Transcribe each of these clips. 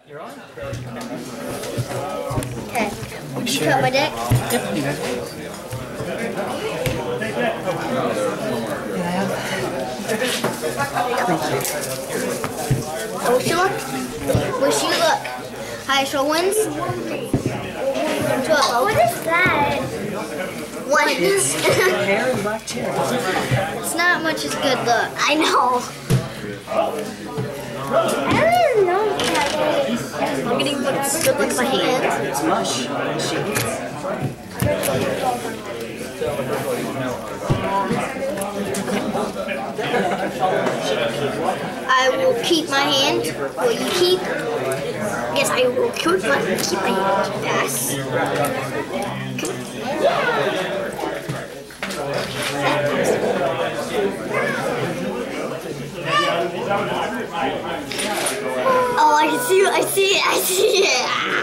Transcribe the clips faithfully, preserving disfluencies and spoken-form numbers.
You're on? Okay. Would you cut my deck? Yep, you got it. Oh, wish you luck. Wish you luck. Highest roll wins. What is that? One. Hair and black chair. It's not much as good luck. I know. I don't know. I'm getting good luck with my hands. It's mush. I will keep my hand. Will you keep? Yes, I will keep my, keep my hand. Pass. Oh, I can see it. I see it. I see it.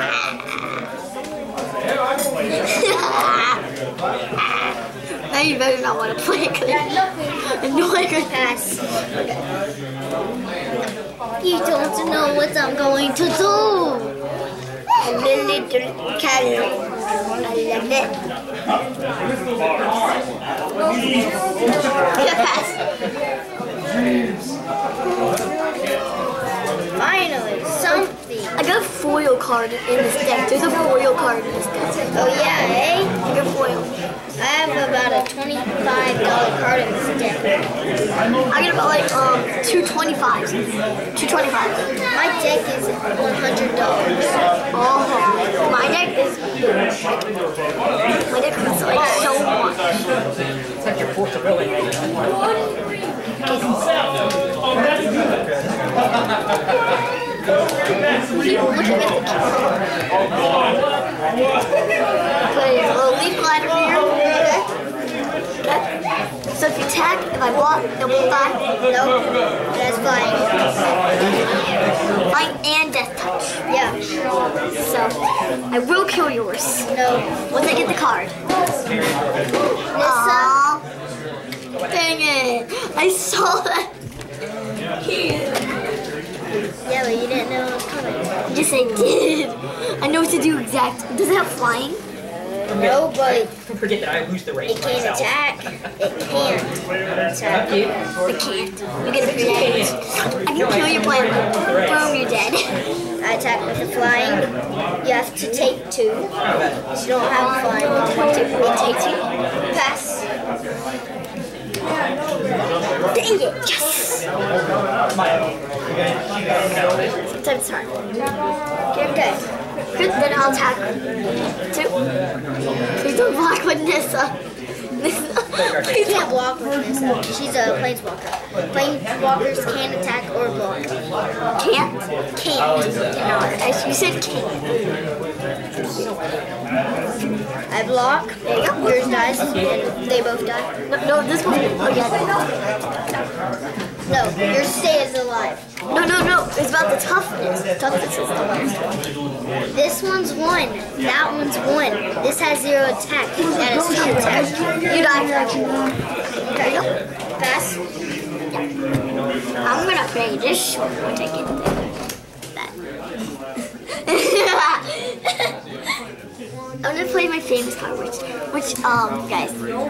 Now you better not want to play it because I know I could pass. Okay. You don't know what I'm going to do. A little calorie. I love it. Pass. Finally, something. I got a foil card in this deck. There's a foil card in this deck. Oh yeah, eh? I got foil. I have about a twenty-five dollar card in this deck. I get about like um two twenty-fives. two twenty-fives. My deck is one hundred dollars. Oh, my deck is my deck is like so much. It's like your portability. Keep looking at the Put a little leaf glider here. Okay. Okay. So if you attack, if I block, it won't die. No. That's flying. Flying and death touch. Yeah. So I will kill yours. No. Once I get the card. Nissa. Dang it. I saw that. Yeah, but you didn't know it was coming. Yes, I did. I know what to do exact. Does it have flying? No, but forget that I lose the race. It can't myself. attack. It can't attack. It can't. You get a free. I can kill your plant. Boom, you're dead. I attack with the flying. You have to take two. So you don't have flying. You take two. Pass. Dang it! Yes! Sometimes it's hard. Okay, okay. Good, then I'll attack. Two. Please don't block with Nissa. Please can't block with Nissa. She's a planeswalker. Planeswalkers can attack or block. Can't? Can't. You said can't. I block. There you go. Yours dies, and they both die. No, no this one. Oh yeah. No, yours stays alive. No, no, no. It's about the toughness. Toughness is the last one. This one's one. That one's one. This has zero attack. That is two attack. You die. There you go. Pass. Yeah. I'm gonna play this short once I get that. I'm gonna play my famous card, which, which, um, guys, look at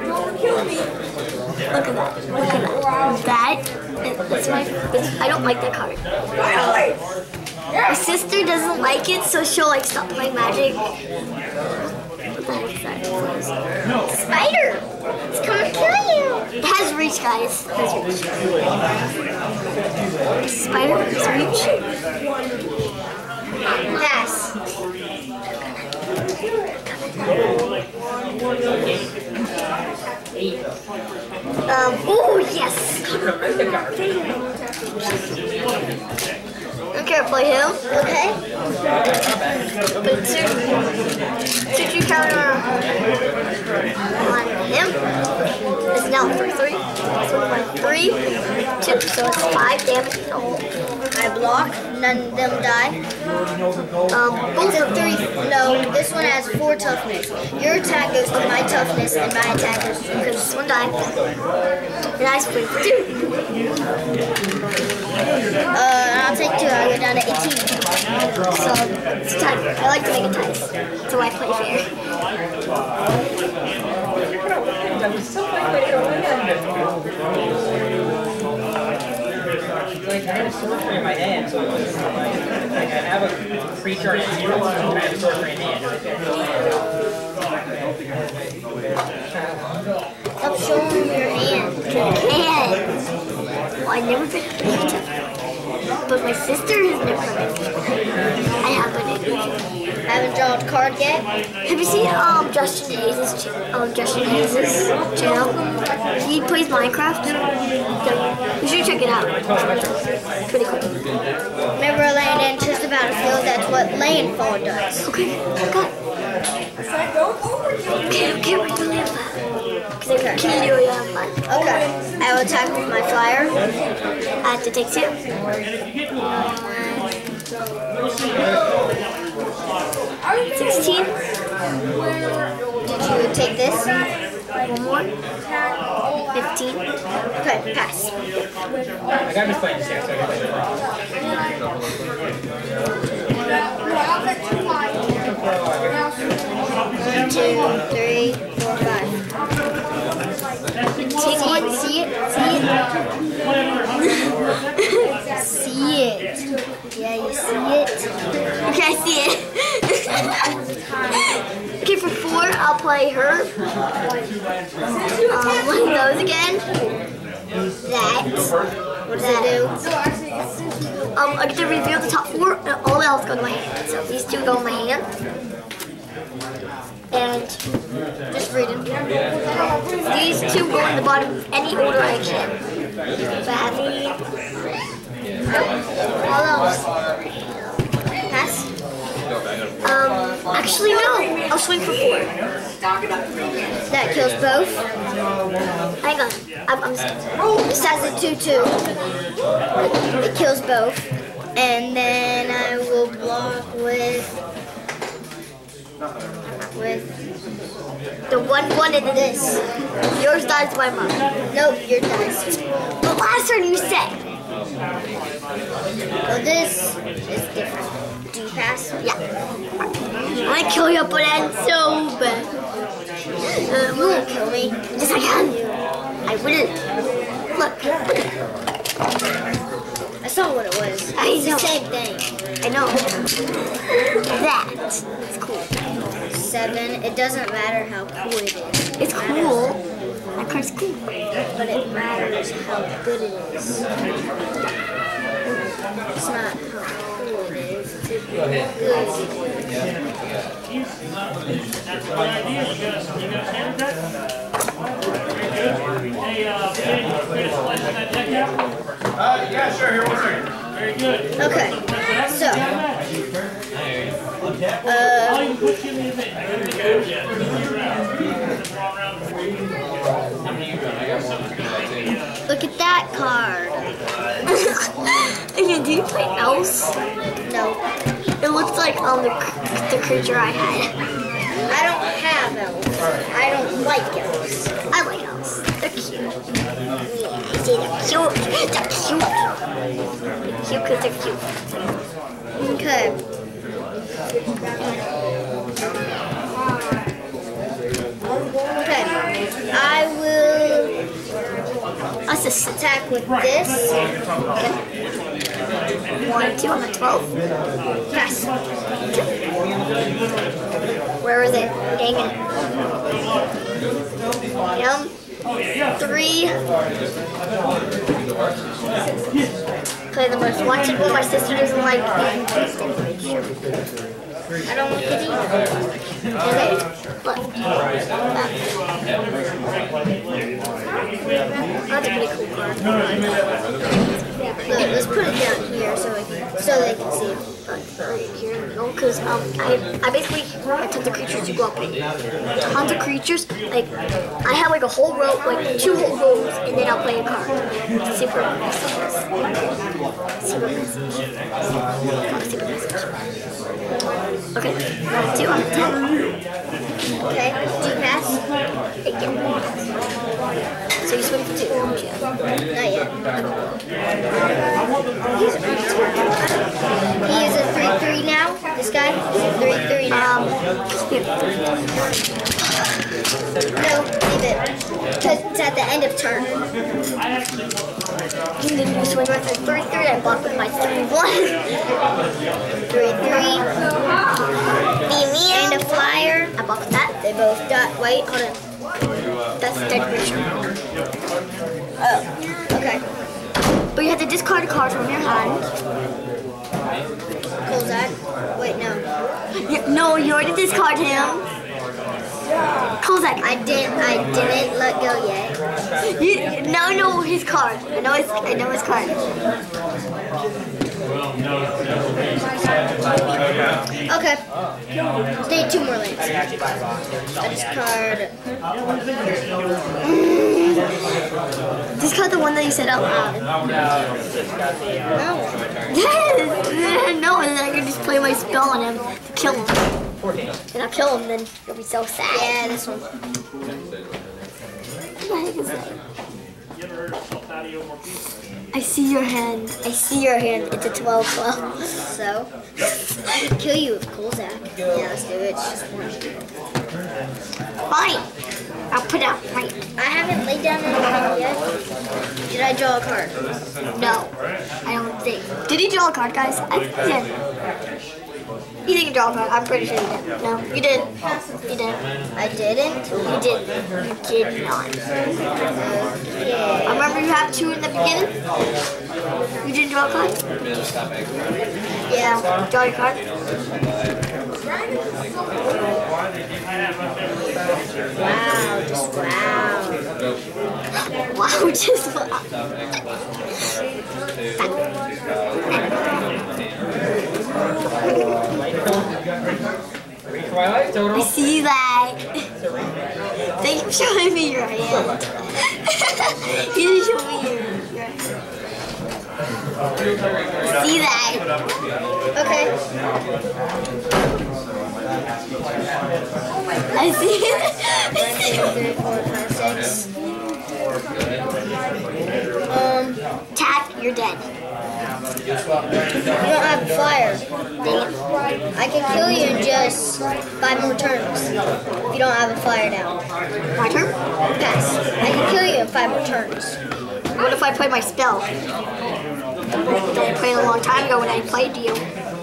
that, look at that, that, that's my, that's, I don't like that card. My sister doesn't like it, so she'll, like, stop playing Magic. What the heck is that? Spider! It's coming to kill you! It has reach, guys. It has reach. Spider has reach. Pass. Um, oh yes! Okay, play him. Okay. Put two, two, two counter on him. It's now for three. So one, three, two. So it's five damage. Oh. I block. None of them die. Um, both of three. No, this one has four toughness. Your attack goes to my toughness, and my attack goes because this one died. And I split for two. Uh, I'll take two. I'll go down to eighteen. So it's tight. I like to make it tight. So I play fair. Like, I had a sorcery in my hand, so it was like, like I have a creature and a hero, and I have a sorcery in hand. Stop showing me your hand. You can. Well, I've never been able to. But my sister has never been able to. I haven't been able to. I haven't drawn a card yet. Have you seen um Justin Hayes' um Justin Hayes' channel? He plays Minecraft. You should check it out. It's pretty cool. Whenever land enters the battlefield, that's what landfall does. Okay, okay. Okay, okay, where's the landfall? Okay. Okay. I will attack with my flyer. I have to take two. sixteen. Did you take this? One more. fifteen. Okay, pass. I got this playing six, so I got One, two, three, four, five. Take one, see it, see it. See it. Yeah, you see it. Okay, I see it. Okay, for four, I'll play her. Um, one of those again. That. What does it do? Um, I get to reveal the top four, and all else go to my hand. So these two go in my hand. And just reading. These two go in the bottom any order I can. If I have any. All else. Pass. Um, actually no. I'll swing for four. That kills both. Hang on. I'm, I'm this has a two two. It kills both. And then I will block with with the one one into this. Yours dies by mine. Nope, yours dies. The last turn you said. Well, this is different. Do you pass? Yeah. I'm gonna kill your opponent so bad. Uh, you won't kill me. Yes, I can. I wouldn't. Look. I saw what it was. I know. It's the same thing. I know. That is cool. Seven. It doesn't matter how cool it is. It's cool. That card's cool. But it matters how good it is. It's not how cool it is. It's Go ahead. good. Uh, yeah, sure. Here, one second. Very good. Okay. So. Uh, look at that card. Do you play Elves? No. It looks like um the, the creature I had. I don't have Elves. I don't like Elves. I like Elves. They're cute. Yeah, see, they're cute. They're cute. They're cute because they're cute. Okay. Okay, I will I'll just attack with this. Okay. One, two, I'm at twelve. Pass. Where is it? Dang it. Yum. Three. Play the most wanted one. My sister doesn't like it. I don't like it either. Okay, look. That's a pretty cool card. Look, let's put it down here so it, so they can see it. Right here in the middle, because um, I, I basically have tons of creatures to go up with. Tons of creatures. Like, I have like a whole row, like two whole rows, and then I'll play a card. Super messages. Super message. Super message. Okay, two on ten. Okay, do you pass? Again. So you swing for two. Not yet. He's he is a three three now. This guy three three now. Um, no, leave it. Because it's at the end of turn. And then you swing with a three three. I block with my three one. three three. And a flyer. I block with that. They both got. Wait, hold on. That's dead picture. Oh, okay. But you have to discard a card from your hand. Golgari. Wait, no. You, no, you already discarded him. Golgari. I didn't. I didn't let go yet. You now know his card. I know his. I know his card. Okay. Stay two more lanes. I discard. Discard the one that you said out loud. No. No, and then I can just play my spell on him to kill him. And I'll kill him, then he'll be so sad. Yeah, this one. What the heck is that? I see your hand. I see your hand. It's a twelve twelve. So? I'll kill you with Golgari. Yeah, let's do it. It's just one. Fine. I'll put out right. I haven't laid down anything yet. Did I draw a card? No. I don't think. Did he draw a card, guys? I think he did. You didn't draw a card. I'm pretty sure you did. No, you did. You did. I didn't? You didn't. You did not. Yeah. I remember you have two in the beginning. You didn't draw a card? Yeah. Draw your card. Wow, just wow. Wow, just wow. I see that. Thank you for showing me your hand. You didn't show me your hand. See that. Okay. I see it. Three, four, five, six. Um, tap, you're dead. You don't have fire. Dang it. I can kill you in just five more turns. If you don't have a fire now. My turn? Pass. I can kill you in five more turns. What if I play my spell? I played a long time ago when I played you.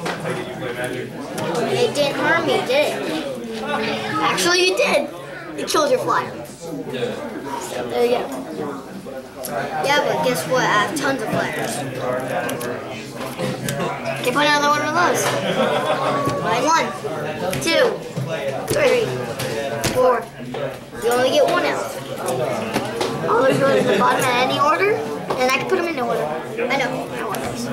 It didn't harm me, did it? Actually, you did. It killed your flyer. So there you go. Yeah, but guess what? I have tons of flyers. Okay, put another one of those. One, two, three, four. You only get one elf. All those go to the bottom in any order, and I can put them in order. I know. I want those.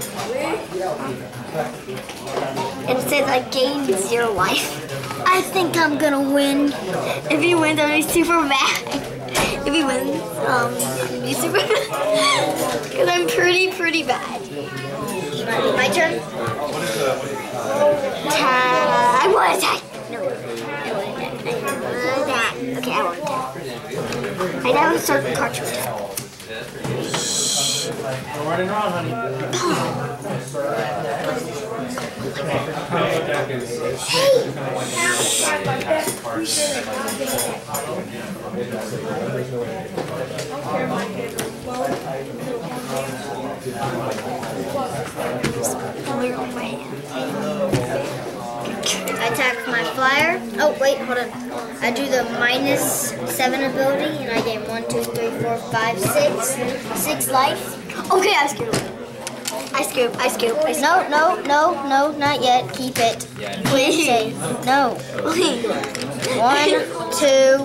And it says I gained zero life. I think I'm gonna win. If he wins, I'll be super mad. If he wins, um, I'll be super mad. Because I'm pretty, pretty bad. My turn? Ta I want to attack. No, I want to attack. Okay, I want to attack. I now have a certain card to attack. Don't run and run, honey. I attack with my flyer. Oh, wait, hold on. I do the minus seven ability, and I gain one, two, three, four, five, six. Six life. Okay, I scoop. I scoop, I scoop. I scoop. No, no, no, no, not yet. Keep it. Please. Say no. Please. One, two,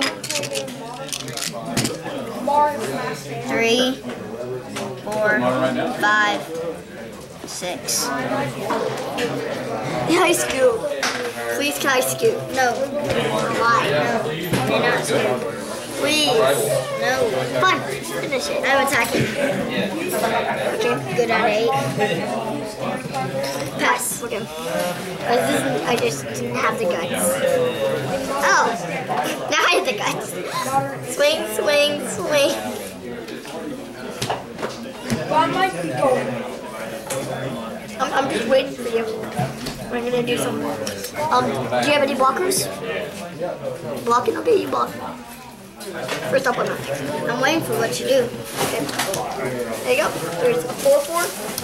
three, four, five, six. Yeah, I scoop. Please, can I scoop? No. Why? No. You're not scoop. Please. No. Fine. Finish it. I'm attacking. Okay. Good at eight. Pass. Okay. I just, I just didn't have the guts. Oh. Now I have the guts. Swing, swing, swing. I'm, I'm just waiting for you. We're gonna do some. Um, do you have any blockers? Blocking? Okay, you block. First up on that. I'm waiting for what you do. Okay. There you go. There's a four four.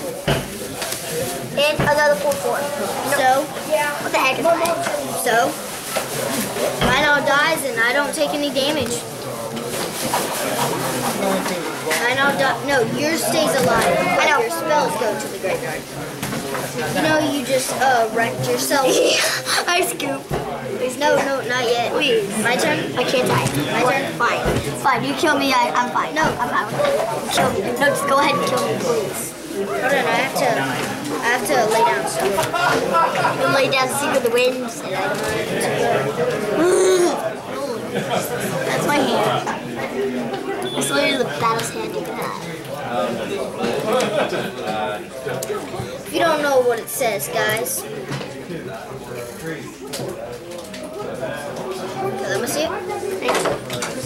And another four four. So, what the heck is that? So, mine all dies and I don't take any damage. Mine all die. No, yours stays alive. I know. Your spells go to the graveyard. You know, you just uh, wrecked yourself. I scoop. Please, no, no, not yet. Please. My turn? I can't die. My turn? Fine. Fine, you kill me, I, I'm fine. No, I'm fine with it. Kill me. No, just go ahead and kill me, please. Hold on, I have to, I have to lay down stuff. You lay down to see where the winds, and I That's my hand. It's literally the baddest hand you can have. If you don't know what it says, guys. Okay, let me see it. Thank you.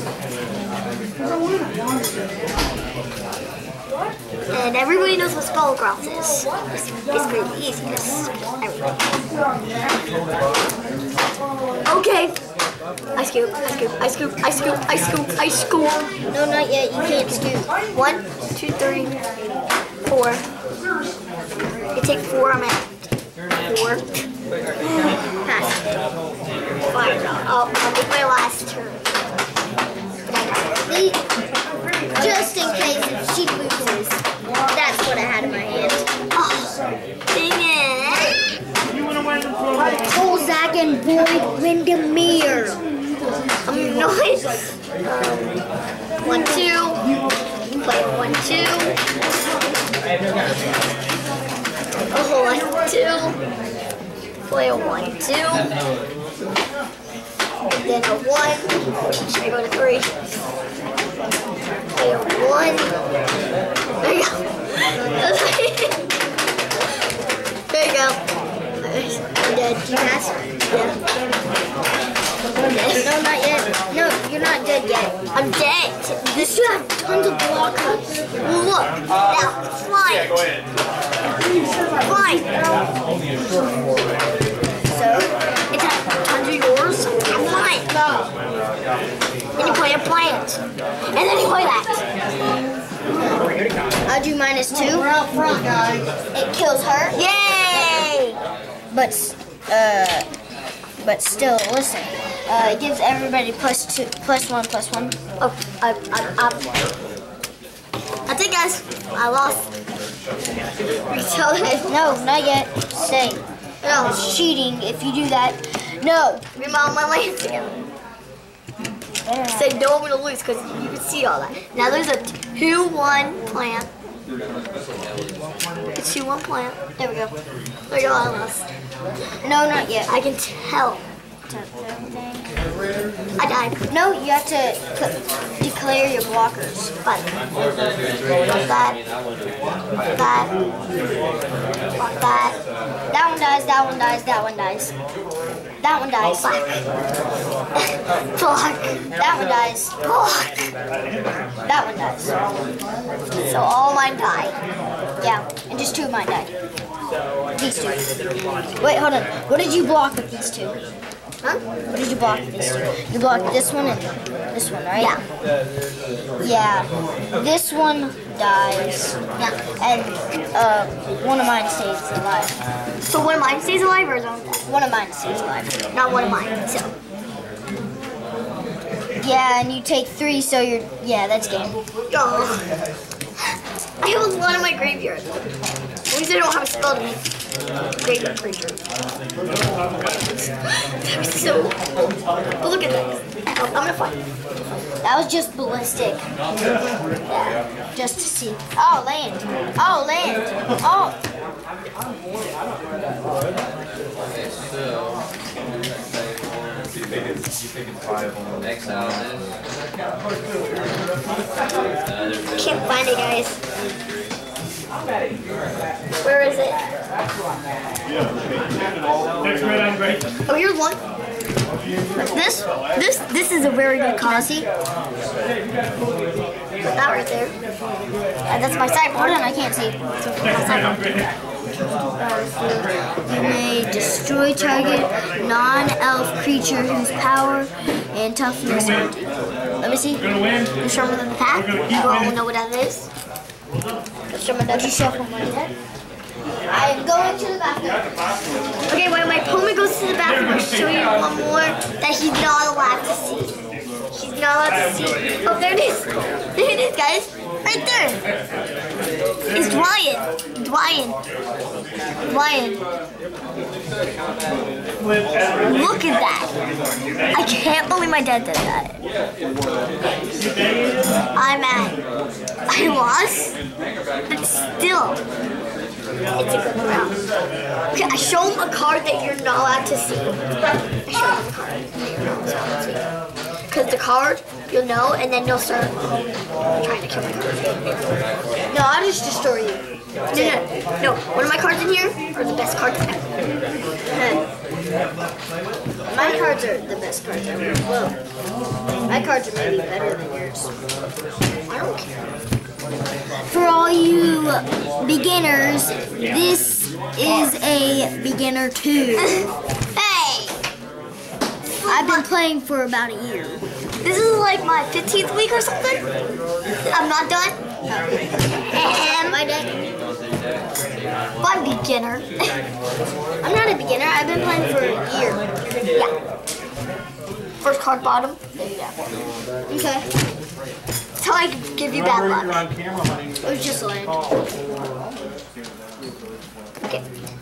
And everybody knows what spell growth is. It's basically the easiest. Everybody. Okay. I scoop, I scoop, I scoop, I scoop, I scoop, I scoop. No, not yet. You can't scoop. One, two, three, four. You take four, I'm at four. Pass. Five. Oh, I'll make my last turn. Just in case if she loses. That's what I had in my hand. Oh, dang it. Cole, Zach, and Boyd Windermere. I'm annoyed. Um, one, two. Play one, two. Oh, one, two. Play a one, two. Then a one. Should I go to three? Play a one. There you go. There you go. I'm dead. You pass? Yeah. No, not yet. No, you're not dead yet. I'm dead. This should have tons of blockers. Look. Now, flying. Flying. So, it's tons of yours. I'm flying. Then you play a plant. And then you play that. I'll do minus two. We're out front, guys. It kills her. Yay! But, uh, but still, listen. Uh, it gives everybody plus two, plus one, plus one. Oh, I, I, I. That's it, guys. I lost. Tell that. No, not yet. Stay. No, it's cheating if you do that. No. Remount my lands again. Say no, I'm gonna lose because you can see all that. Now there's a two one plant. A two one plant. There we go. There we go, I lost. No, not yet. I can tell. I died. No, you have to put, declare your blockers. But that, that, that, that one dies, that one dies, that one dies. That one dies. Block. Block. That one dies. Block. That one dies. So all mine die. Yeah, and just two of mine died. These two. Wait, hold on. What did you block with these two? Huh? What did you block with these two? You blocked this one and this one, right? Yeah. Yeah. This one dies. Yeah. And uh, one of mine stays alive. So one of mine stays alive or is one One of mine stays alive. Not one of mine, so. Yeah, and you take three, so you're, yeah, that's game. Oh. I have a lot in my graveyard. At least I don't have a spell to make graveyard creature. That was so cool. But look at that. Oh, I'm gonna fight. That was just ballistic. Yeah, just to see. Oh, land. Oh, land. Oh. Can't find it, guys. Where is it? Oh, here's one. This, this, this is a very good card. See? Put that right there. Uh, that's my side. Hold on, I can't see. My side. You may destroy target non-elf creature whose power and toughness are due. Let me see. You're stronger than the pack. You all know what that is. Would you shuffle my deck? I am going to the bathroom. Okay, when my opponent goes to the bathroom, I'll show you one more that he's not allowed to see. He's not allowed to see. Oh, there it is. There it is, guys. Right there. It's Dwyan. Dwyan. Dwyan. Look at that. I can't believe my dad did that. I'm at. I lost, but still, it's a good round. Okay, I show him a card that you're not allowed to see. I show him a card that you're not allowed to see. Because the card, you'll know, and then you'll start trying to kill my card. No, I'll just destroy you. No, no, no. One of my cards in here are the best cards ever. My cards are the best cards ever. Well, my cards are maybe better than yours. I don't care. For all you beginners, this is a beginner too. Hey! I've been playing for about a year. This is like my fifteenth week or something. I'm not done. And my deck. Well, I'm a beginner. I'm not a beginner. I've been playing for a year. Yeah. First card bottom. There you go. Okay. That's how I can give you bad luck. It was just land. Okay.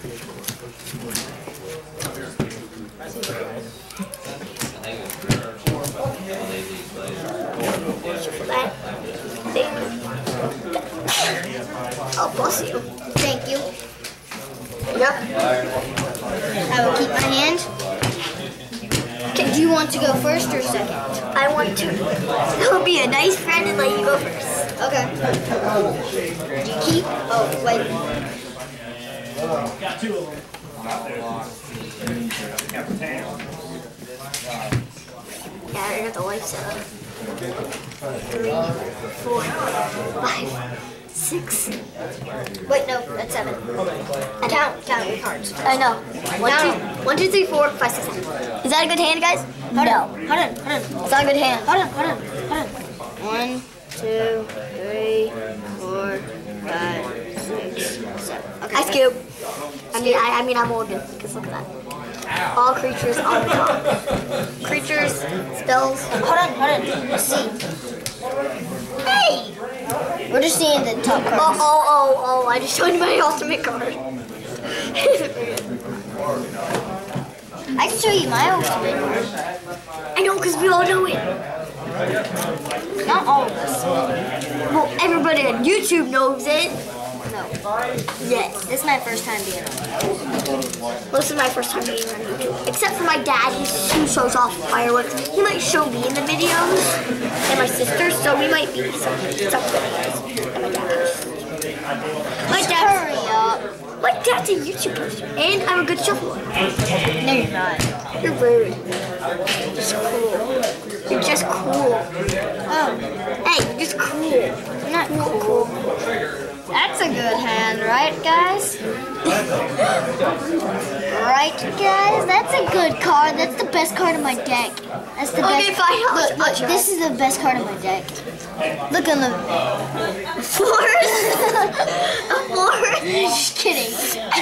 Oh, bless you. Thank you. Yep. I will keep my hand. Okay, do you want to go first or second? I want to. I'll be a nice friend and let you go first. Okay. Do you keep? Oh, wait. Got two of them. Yeah, I got the life set up. Three, four, five, six. Wait, no, that's seven. And count, count your cards. I know. One, two, one, two, three, four, five, six, seven. Is that a good hand, guys? Hold no. On, hold on, hold on. It's not a good hand. Hold on, hold on, hold on. One, two, three, four, five, six, seven. Okay. I scoop. I mean, I, I mean, I'm Morgan. Because look at that. All creatures on the top. Creatures, spells. Hold on, hold on. Let's see. Hey! We're just seeing the top cards. Oh, oh, oh, oh. I just showed you my ultimate card. I can show you my ultimate card. I know, because we all know it. Not all of us. Well, everybody on YouTube knows it. No. Yes. This is my first time being on. Well, this is my first time being on YouTube. Except for my dad, he's, he shows off fireworks. He might show me in the videos, and my sister, so we might be some, some videos. And my dad. My dad. Hurry up. My dad's a YouTuber, and I'm a good shuffler. No, you're not. You're rude. You're just cool. You're just cool. Oh. Hey, you're just cool. You're not cool. cool. That's a good hand, right, guys? Right, guys? That's a good card. That's the best card in my deck. That's the okay, best. Fine. I'll, look, look, this is the best card in my deck. Look on the forest. A forest. Just kidding.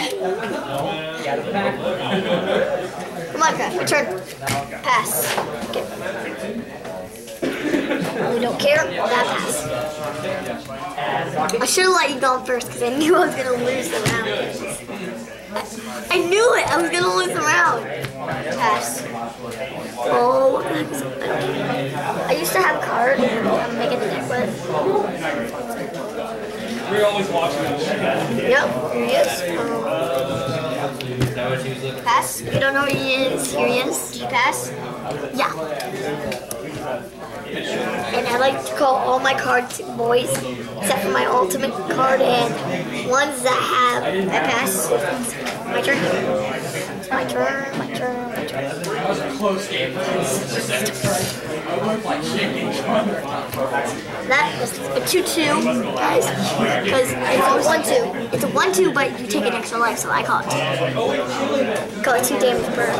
Come on, Craft. Your turn. Pass. Okay. We don't care. That pass. I should have let you go first because I knew I was going to lose the round. I, I knew it. I was going to lose the round. Pass. Oh, what the heck is that? I used to have a card I'm making the deck with. We're always watching this. Yep, here he is. Um, pass. You don't know where he is. Here he is. Do you pass? Yeah. And I like to call all my cards boys, except for my ultimate card and ones that have I pass. My turn. My turn, my turn, my turn. That was a close game. That was a two two, guys. Because it's a one two. It's a one two, but you take an extra life, so I call it two. Call it two damage per.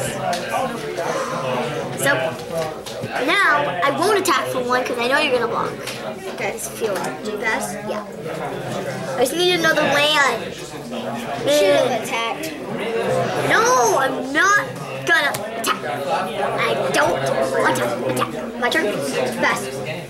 So, now I won't attack for one because I know you're going to block. You guys feel it. Do you pass? Yeah. I just need another land. Should have attacked. No, I'm not gonna attack. I don't want to attack. My turn. Pass.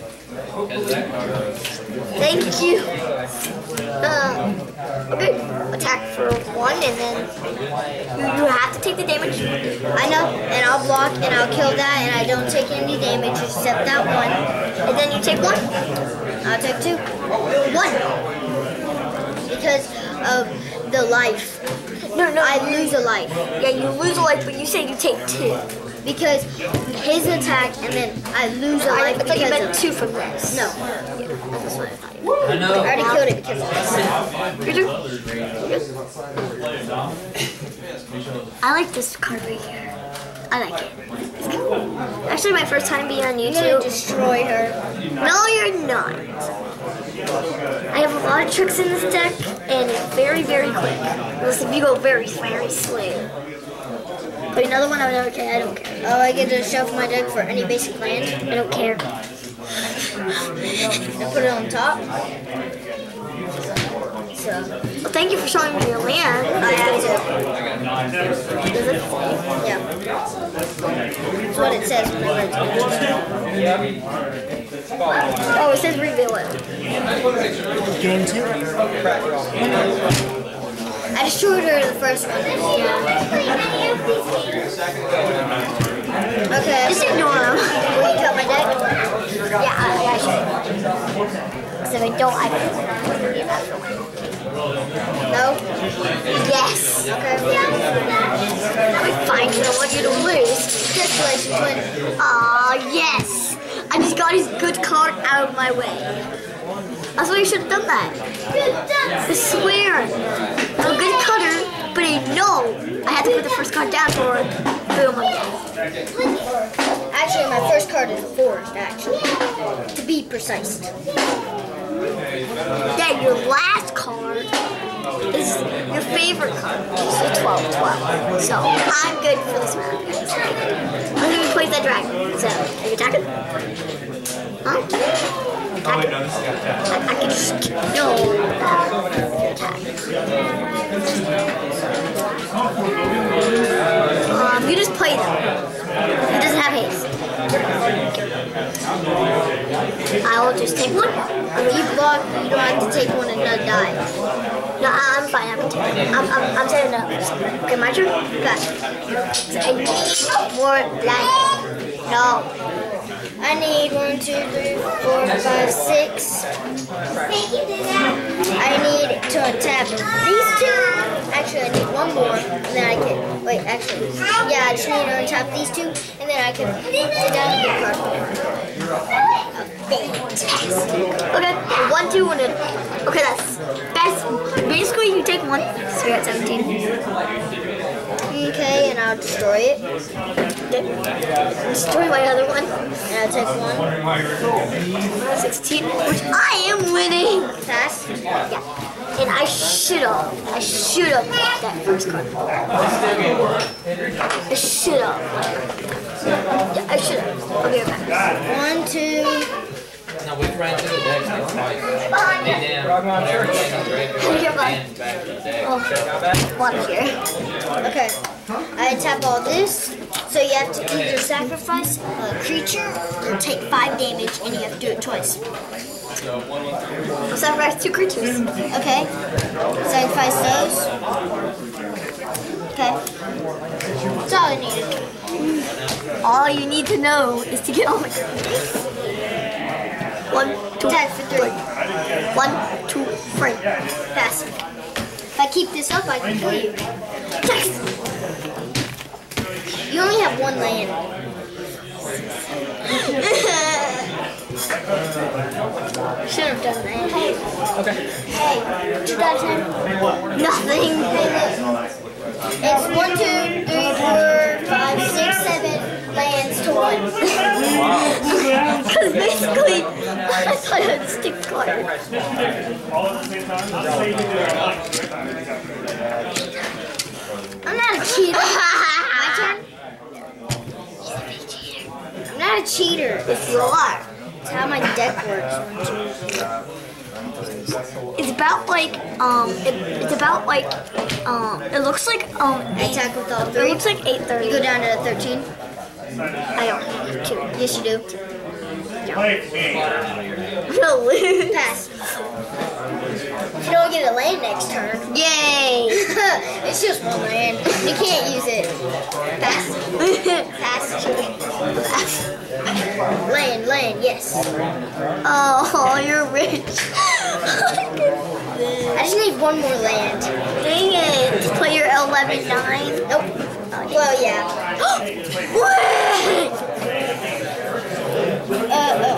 Thank you. Uh, okay, attack for one, and then you, you have to take the damage. I know, and I'll block and I'll kill that, and I don't take any damage except that one. And then you take one. I'll take two. One. Because of the life. No, no. I lose a life. Yeah, you lose a life, but you say you take two. Because his attack, and then I lose a I, life I thought you because meant of... two from this. No. Yeah, that's what I thought. I know. I already killed it because of this. Your turn. I like this card right here. I like it. It's cool. Actually, my first time being on I'm gonna YouTube. destroy her. No, you're not. I have a lot of tricks in this deck, and it's very, very quick. Unless if you go very, very slow. But another one, I don't care. I don't care. Oh, I get to shuffle my deck for any basic land. I don't care. And put it on top. So, Well, thank you for showing me your land. I have to. Does it? Yeah. That's what it says when I read it. Oh, it says reveal it. Game two. I destroyed her the first one. Okay. Just ignore them. Will you cut my deck? Yeah, I, I should. So if I don't, I can give that for one. No? Yes. Okay. That was fine, because I want you to lose. Desperation twin. Aw, yes. I just got his good card out of my way. That's why you should have done that. I swear. I'm a good cutter, but I know I had to put the first card down for boom again. Actually, my first card is a forest, actually. To be precise. Yeah, your last card is your favorite card. So twelve, twelve. So I'm good for this round. I'm going to place that dragon. So, are you attacking? Huh? Attacking? I, I can just... No. Um, you just play them. He doesn't have haste. I will just take one. If you block, you don't have to take one and not die. No, I'm fine. I'm taking. I'm. I'm. I'm setting up. Okay, my turn. Pass. So I need more blind. No. I need one, two, three, four, five, six. I need to untap these two. Actually, I need one more, and then I can. Wait, actually, yeah, I just need to untap these two, and then I can put down a good card. Fantastic. Okay, one, two, and then. Okay, that's that's basically you take one. So you're at seventeen. Okay, and I'll destroy it. Destroy my other one. And I'll take one. sixteen, which I am winning. Pass. Yeah. And I should have. I should have picked that first card. I should have. Yeah, I should have. I'll be right back. One, two. No, we've ran through the decks like twice. Behind you. And then everything was ready Here, bud. and back to the deck. Oh, one here. Okay. I tap all this. So you have to either sacrifice a creature or take five damage, and you have to do it twice. I'll sacrifice two creatures. Okay. Sacrifice those. Okay. That's all I needed. All you need to know is to get all my creatures. One, two, Attack for three. One, two, three. Pass. If I keep this up, I can kill you. Yes! You only have one land. Should have done that. Hey, Okay. hey, two out of ten. Nothing. Hey, look. It's one, two, three, four, five, six, seven lands to one. Because basically, I thought I'd stick card. All at the same time? I'm not a cheater. My turn? I'm not a cheater. If you are. That's how my deck works. It's about like, um, it, it's about like, um, it looks like, um, I attack with all it three. looks like eight thirty. You go down to thirteen. I don't have to. Yes, you do. Play me. I'm gonna lose. Pass. If you don't get a land next turn. Yay! It's just one land. You can't use it. Pass. Pass. Land, land, yes. Oh, you're rich. I just need one more land. Dang it. Player eleven nine. Nope. Well, yeah. What? Uh, oh.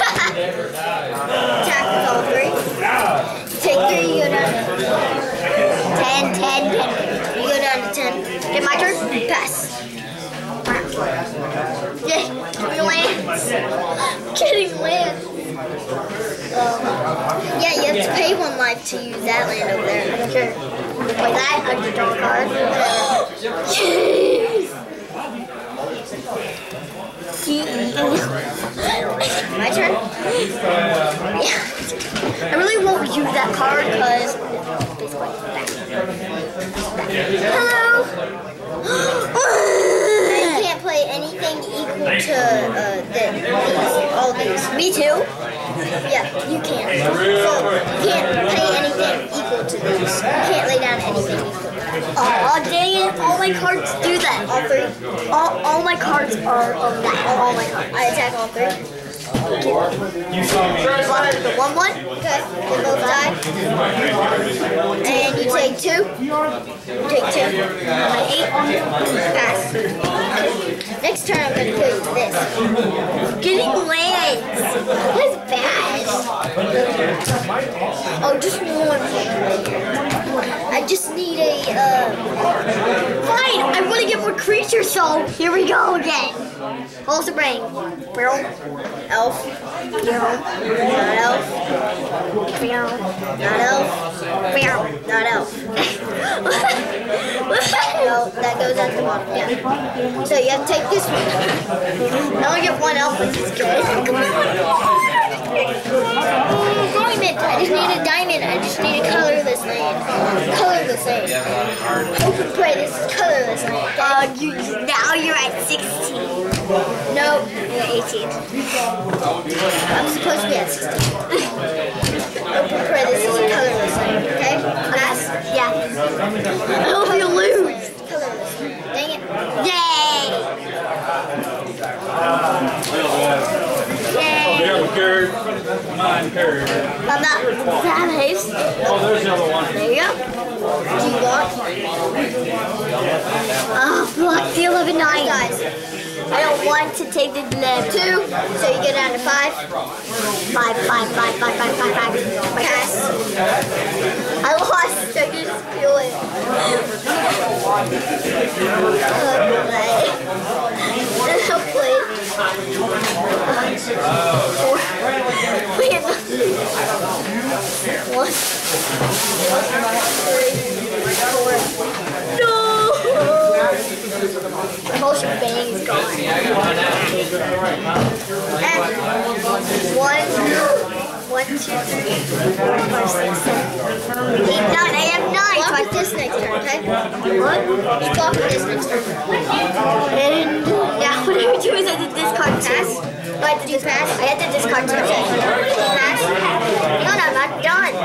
Attack with all three. Take three, you go down to ten, ten, ten. You go down to ten. Okay, my turn. Pass. Yay. Getting land. Getting land. Um, yeah, you have to pay one life to use that land over there. Okay. Like that, I can draw a card. My turn? Yeah. I really won't use that card because hello. You can't play anything equal to uh, the, these, all these. Me too. Yeah, you can't. So you can't pay anything equal to these. You can't lay down anything equal to that. Oh dang it! All my cards do that. All three? All all my cards are of that. All my cards. I attack all three. You saw me. One, the one one. Okay, they both die. And you take two. You take two. My eight. Pass. Next turn I'm going to kill you with this. Getting lands. That's bad. Oh, just one. I just need a, uh... Fine. I want to get more creatures, so here we go again. Pulse of brain. Barrel. Elf. Barrel. Not elf. Barrel. Not elf. Barrel. Not elf. No, that goes at the bottom. Yeah. So you have to take this one. I only get one elf, which is good. Diamond. I just need a diamond. I just need a colorless land. Colorless land. Hope and pray this is colorless land. Uh, you, now you're at sixteen. No, You're at eighteen. I'm supposed to be at sixteen. Hope and pray this is a colorless land. Okay? Pass. Yeah. I hope you lose. Colorless. Dang it. Yay! Yay! There we go. Mine curve. I'm not. Does that have haste? Oh, there's the other one. There you go. Do you want? Oh, block the eleven nine. Guys, I don't want to take the left. two. So you get down to five. Five, five, five, five, five, five, five. Pass. I lost. I can just feel it. Hopefully. Four. Wait. One. Four. No. My whole shebang is gone. And One. One, two, three, four, five, six, seven, eight, nine. I have nine. block with this next turn, okay? What? You block with this next turn. And yeah, what I would do is I did discard pass. Do I have to do pass? I had to discard two. Pass? No, no, I'm not done.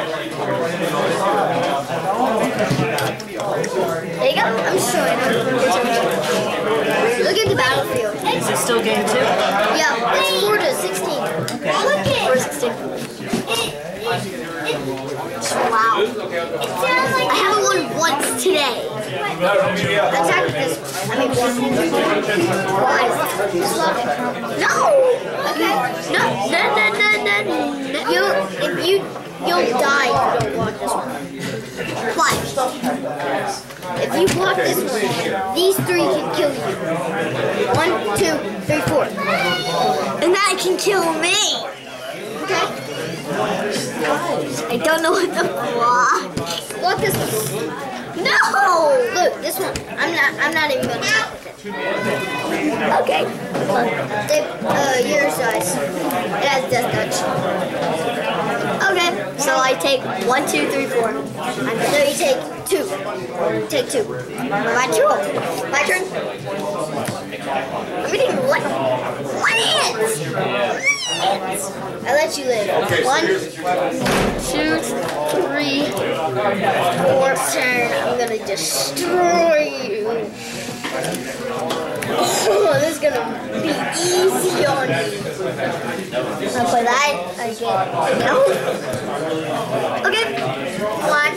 There you go. I'm showing up. Look at the battlefield. Is it still game two? Yeah, it's four to sixteen. Okay. Look at Four sixteen. Wow. I haven't won once today. attack with this. I mean, Twice. No. okay. No. No. No. No. No. No. You, if you, you'll die if you don't want this one. Why? if you block this one, these three can kill you. One, two, three, four. And that can kill me. Okay? I don't know what the block. Block this one. No! Look, this one. I'm not I'm not even gonna block it. Okay. They, uh, your size. It has death touch. Okay. So I take one, two, three, four. So you take two. Take two. My turn. My turn. I'm getting what? Lands! I let you live. One, two, three, four. Turn. I'm gonna destroy you. Oh, this is gonna be easy on you. I'll play that again. No. Okay. One,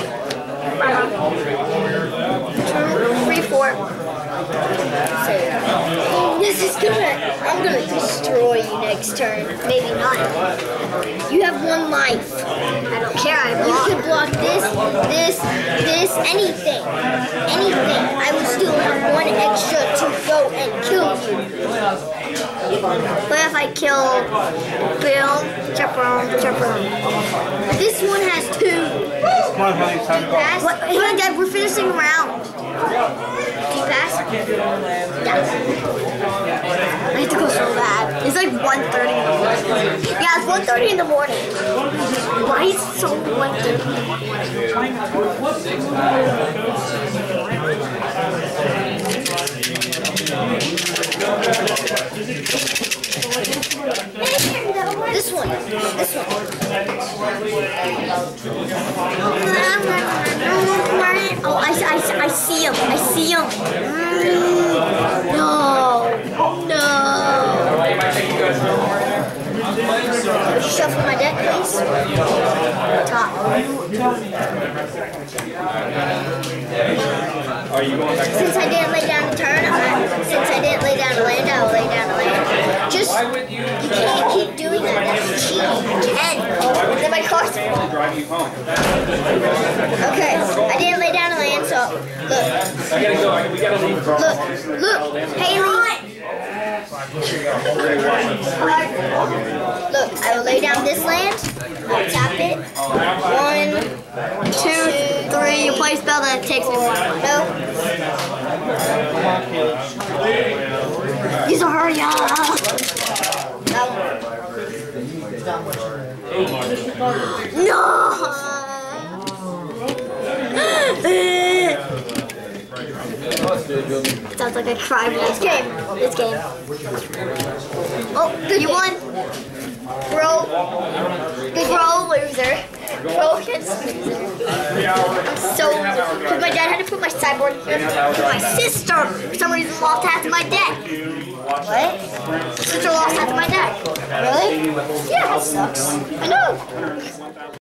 two, three, four. So, this is gonna, I'm gonna destroy you next turn. Maybe not. You have one life. I don't care. I You block. could block this, this, this, anything. Anything. I would still have one extra to go and kill you. What if I kill Bill? Chopper, chopper. This one has two. Come on, honey, time to go. Pass? What? Hey, Dad, we're finishing a round. Do you pass? Yes. I have to go so bad. It's like one thirty in the morning. Yeah, it's one thirty in the morning. Why is it so one thirty in the This one. This one. Oh, I, I, I see him. I see him. No. No. Shuffle my deck, please. Top. Are you going back? Since I didn't lay down a turn, I, since I didn't lay down a land, I will lay down a land. Just, you can't keep doing that. That's cheating. You can. Then my cards. Drive you home. Okay, I didn't lay down a land, so look, I gotta go. We gotta leave. look, look, Haley. Look, I will lay down this land. I'll tap it. One, Two, three. You play a spell that takes me one. no. You so hurry up. That one. No. Sounds like a crime. This game. This game. Oh, you won. Bro. Good roll, loser. Roll against loser. I'm so because my dad had to put my sideboard here. My sister, for some reason, lost half of my deck. What? My sister lost half of my deck. Really? Yeah, that sucks. I know.